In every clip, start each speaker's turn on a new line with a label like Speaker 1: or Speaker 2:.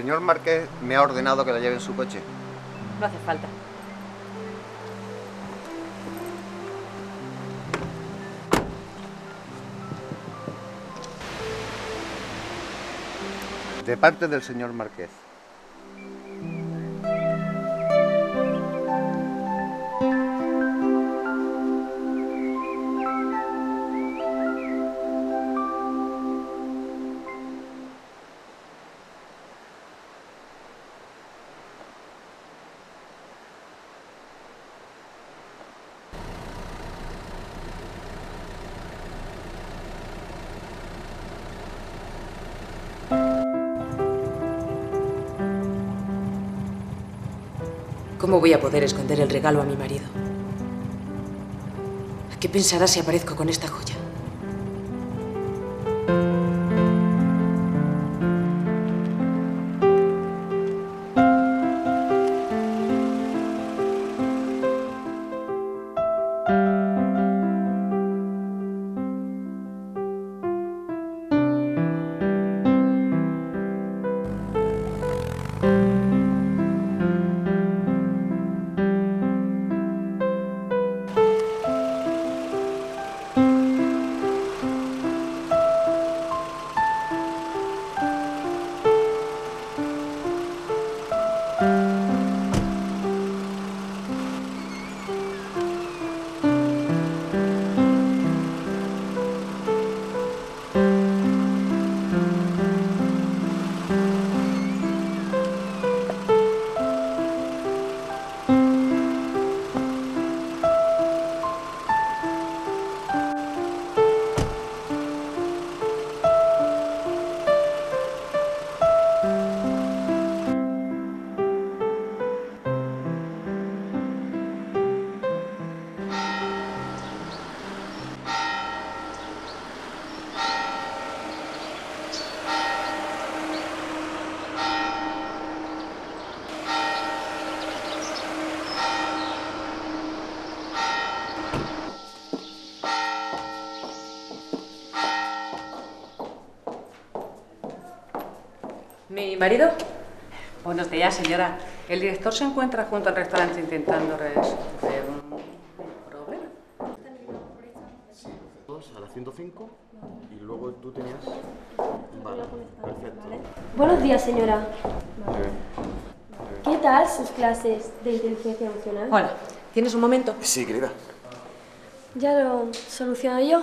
Speaker 1: señor Marqués me ha ordenado que la lleve en su coche.
Speaker 2: No hace falta.
Speaker 1: De parte del señor Marqués.
Speaker 2: ¿Cómo voy a poder esconder el regalo a mi marido? ¿Qué pensará si aparezco con esta joya? ¿Mi marido?
Speaker 3: Buenos días, señora. El director se encuentra junto al restaurante intentando resolver un problema.
Speaker 4: Sí, a las 105 y luego tú tenías... Vale, perfecto.
Speaker 5: Buenos días, señora. ¿Qué tal sus clases de inteligencia emocional?
Speaker 2: Hola, ¿tienes un momento?
Speaker 4: Sí, querida.
Speaker 5: ¿Ya lo soluciono yo?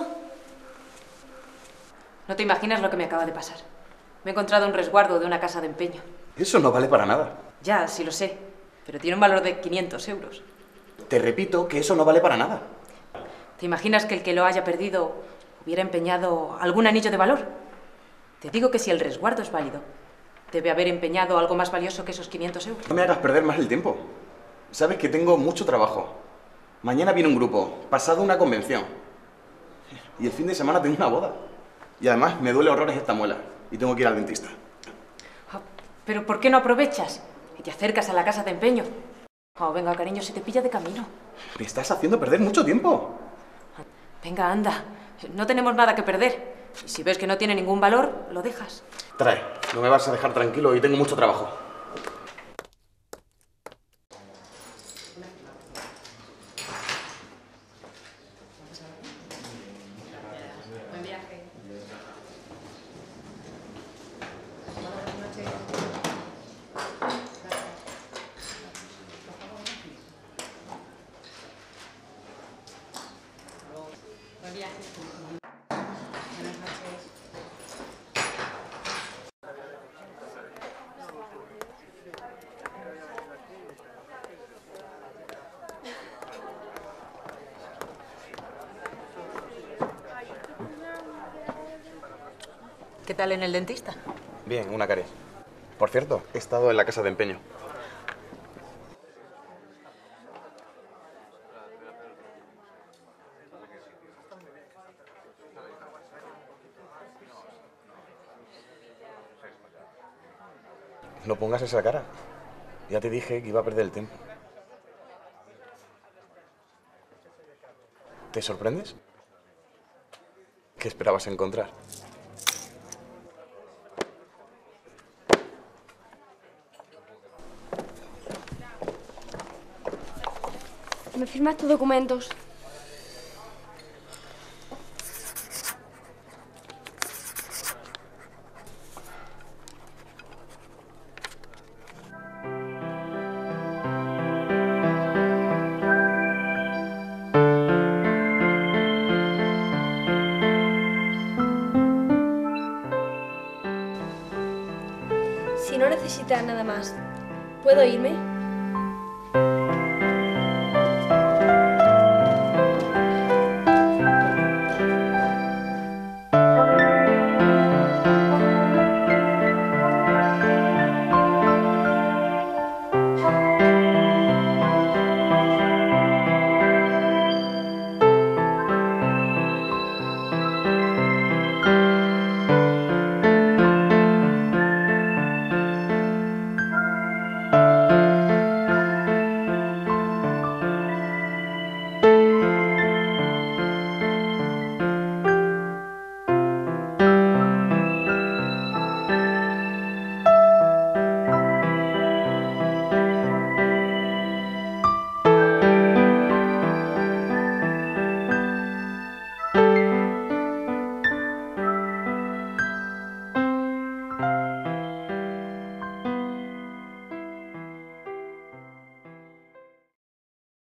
Speaker 2: No te imaginas lo que me acaba de pasar. Me he encontrado un resguardo de una casa de empeño.
Speaker 4: Eso no vale para nada.
Speaker 2: Ya, sí lo sé, pero tiene un valor de 500 euros.
Speaker 4: Te repito que eso no vale para nada.
Speaker 2: ¿Te imaginas que el que lo haya perdido hubiera empeñado algún anillo de valor? Te digo que si el resguardo es válido, debe haber empeñado algo más valioso que esos 500 euros.
Speaker 4: No me hagas perder más el tiempo. Sabes que tengo mucho trabajo. Mañana viene un grupo, pasado una convención. Y el fin de semana tengo una boda. Y además me duele horrores esta muela. Y tengo que ir al dentista.
Speaker 2: Oh, ¿pero por qué no aprovechas y te acercas a la casa de empeño? Oh, venga, cariño, se te pilla de camino.
Speaker 4: Me estás haciendo perder mucho tiempo.
Speaker 2: Venga, anda. No tenemos nada que perder. Y si ves que no tiene ningún valor, lo dejas.
Speaker 4: Trae, no me vas a dejar tranquilo y tengo mucho trabajo.
Speaker 3: Buen viaje. Buen viaje. Buenas noches.
Speaker 2: ¿Qué tal en el dentista?
Speaker 4: Bien, una caries. Por cierto, he estado en la casa de empeño. No pongas esa cara. Ya te dije que iba a perder el tiempo. ¿Te sorprendes? ¿Qué esperabas encontrar?
Speaker 5: ¿Me firmas tus documentos? Si no necesitas nada más, ¿puedo irme?